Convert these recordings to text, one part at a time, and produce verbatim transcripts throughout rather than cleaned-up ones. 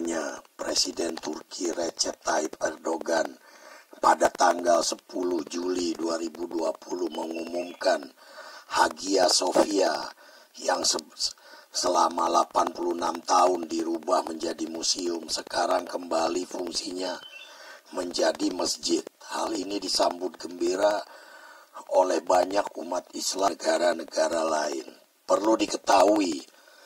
namanya Presiden Turki Recep Tayyip Erdogan pada tanggal sepuluh Juli dua ribu dua puluh mengumumkan Hagia Sophia yang se- selama delapan puluh enam tahun dirubah menjadi museum sekarang kembali fungsinya menjadi masjid. Hal ini disambut gembira oleh banyak umat Islam negara-negara lain. Perlu diketahui,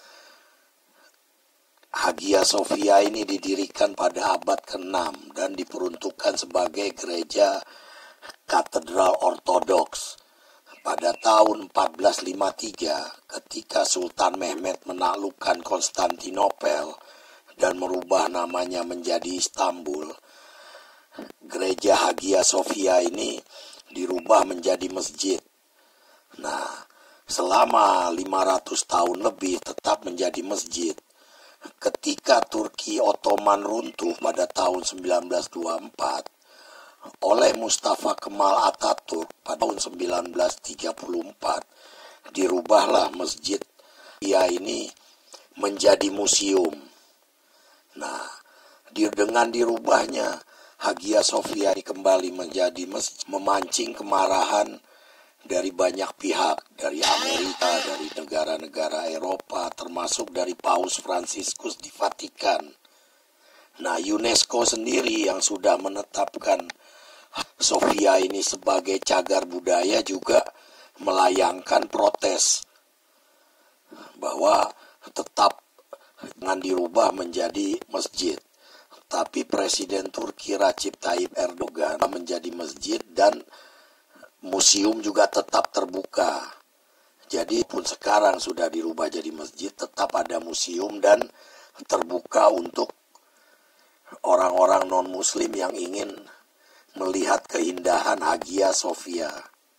Hagia Sophia ini didirikan pada abad keenam dan diperuntukkan sebagai gereja katedral ortodoks. Pada tahun empat belas lima puluh tiga, ketika Sultan Mehmed menaklukkan Konstantinopel dan merubah namanya menjadi Istanbul, gereja Hagia Sophia ini dirubah menjadi masjid. Nah, selama lima ratus tahun lebih tetap menjadi masjid. Ketika Turki Ottoman runtuh pada tahun sembilan belas dua puluh empat oleh Mustafa Kemal Atatürk pada tahun sembilan belas tiga puluh empat, dirubahlah masjid ia ini menjadi museum. Nah, dengan dirubahnya Hagia Sophia kembali menjadi masjid, memancing kemarahan dari banyak pihak, dari Amerika, dari negara-negara Eropa, termasuk dari Paus Fransiskus di Vatikan. Nah, UNESCO sendiri yang sudah menetapkan Sophia ini sebagai cagar budaya juga melayangkan protes bahwa tetap dengan dirubah menjadi masjid. Tapi Presiden Turki Recep Tayyip Erdogan menjadi masjid dan museum juga tetap terbuka. Jadi pun sekarang sudah dirubah jadi masjid, tetap ada museum dan terbuka untuk orang-orang non-muslim yang ingin melihat keindahan Hagia Sophia.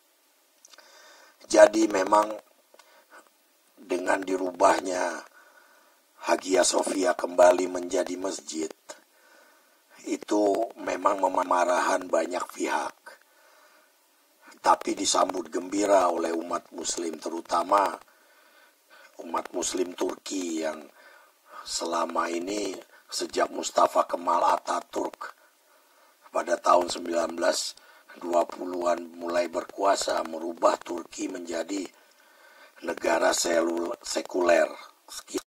Jadi memang dengan dirubahnya Hagia Sophia kembali menjadi masjid, itu memang memarahan banyak pihak. Tapi disambut gembira oleh umat muslim, terutama umat muslim Turki yang selama ini sejak Mustafa Kemal Atatürk pada tahun sembilan belas dua puluhan mulai berkuasa, merubah Turki menjadi negara sekuler.